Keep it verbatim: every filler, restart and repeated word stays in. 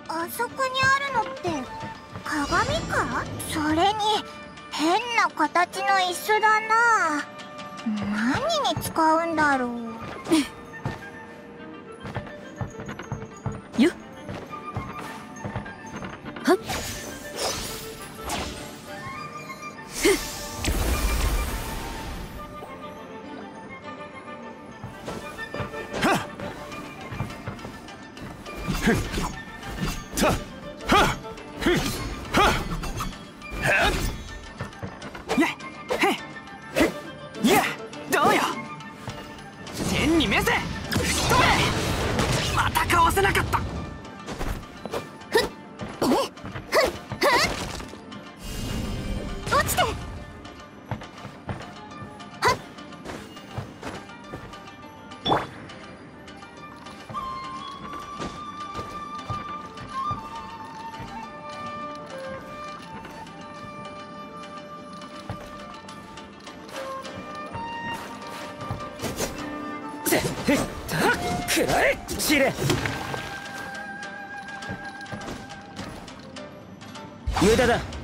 あそこにあるのって鏡か？それに変な形の椅子だな。何に使うんだろう。 よっはっどうよ。天に召せ。またかわせなかった。 落ちて。 くらえチレ。 無駄だ。